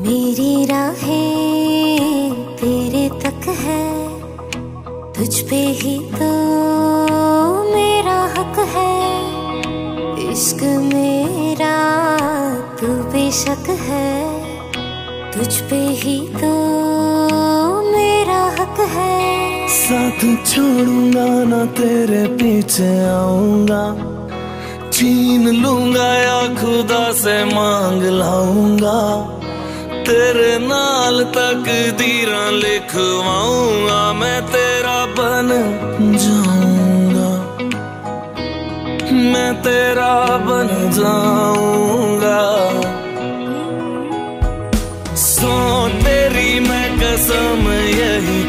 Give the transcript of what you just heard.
मेरी राहें तेरे तक है, तुझ पे ही तो मेरा हक है। इश्क मेरा तू बेशक है, तुझ पे ही तो मेरा हक है। साथ छोड़ूंगा ना तेरे पीछे आऊंगा, छीन लूंगा या खुदा से मांग लाऊंगा। तेरे नाल तकदीरां लिखवाऊंगा, मैं तेरा बन जाऊंगा, मैं तेरा बन जाऊंगा। सो तेरी मैं कसम यही